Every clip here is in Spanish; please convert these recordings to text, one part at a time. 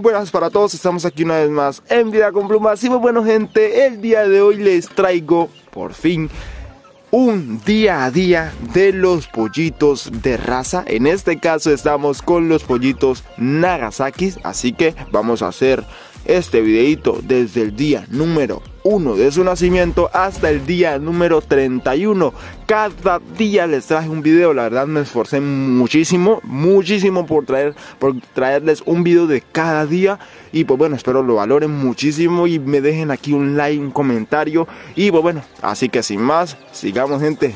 buenas para todos, estamos aquí una vez más en Vida con Plumas. Y muy bueno, gente, el día de hoy les traigo por fin un día a día de los pollitos de raza. En este caso estamos con los pollitos Nagasaki, así que vamos a hacer este videito desde el día número 1 de su nacimiento hasta el día número 31. Cada día les traje un video, la verdad me esforcé muchísimo por traerles un video de cada día. Y pues bueno, espero lo valoren muchísimo y me dejen aquí un like, un comentario. Y pues bueno, así que sin más, sigamos, gente.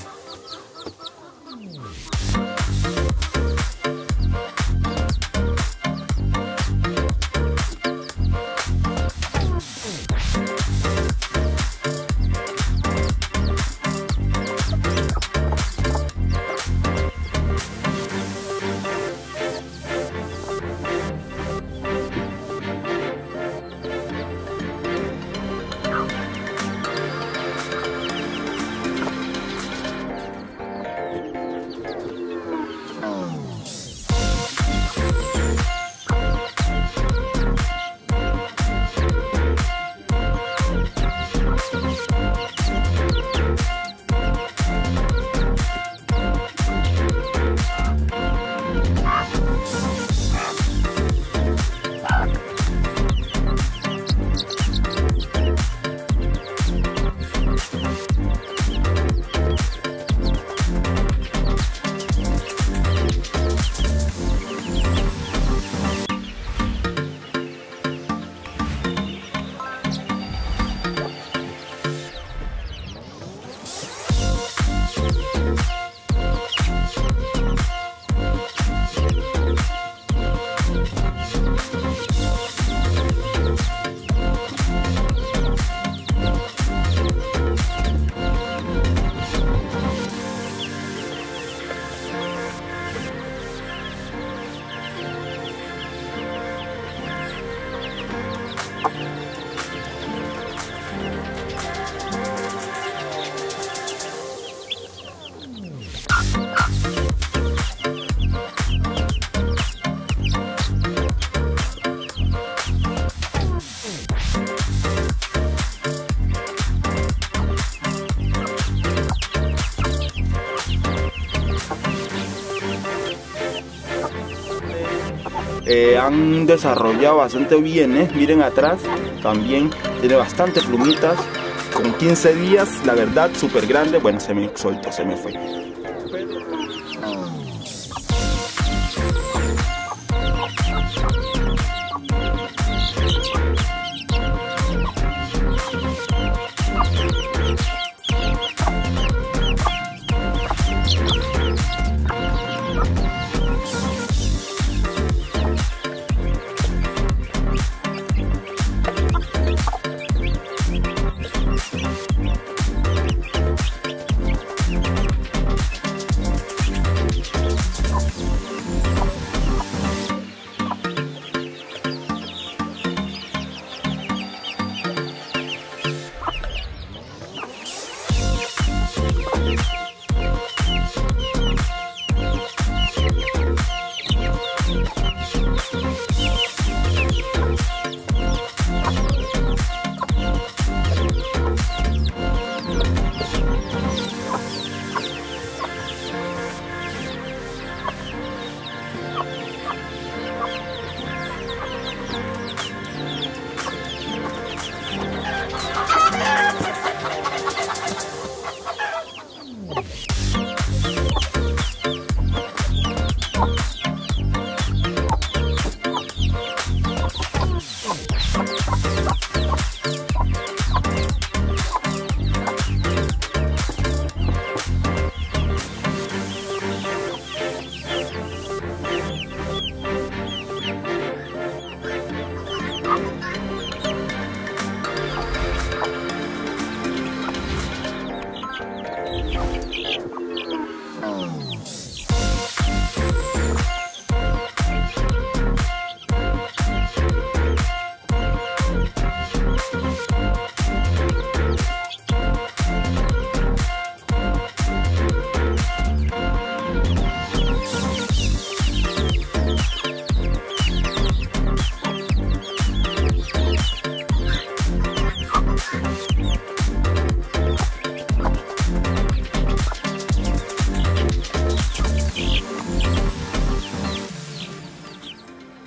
Han desarrollado bastante bien, miren atrás, también tiene bastante plumitas, con 15 días, la verdad, súper grande. Bueno, se me soltó, se me fue.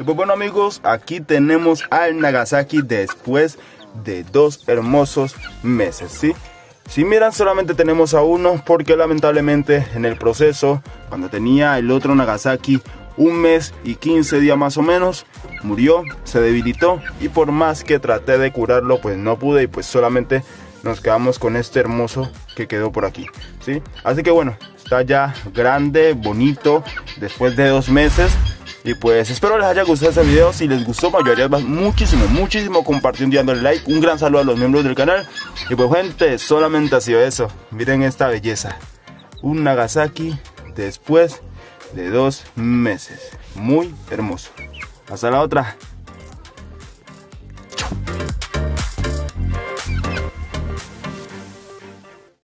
Y pues bueno amigos, aquí tenemos al Nagasaki después de 2 hermosos meses, ¿sí? Si miran, solamente tenemos a uno porque lamentablemente en el proceso, cuando tenía el otro Nagasaki 1 mes y 15 días más o menos, murió, se debilitó y por más que traté de curarlo pues no pude y pues solamente nos quedamos con este hermoso que quedó por aquí, ¿sí? Así que bueno, está ya grande, bonito, después de 2 meses. Y pues espero les haya gustado este video. Si les gustó, me ayudaría muchísimo compartiendo y dándole like. Un gran saludo a los miembros del canal. Y pues gente, solamente ha sido eso. Miren esta belleza, un Nagasaki después de 2 meses. Muy hermoso. Hasta la otra.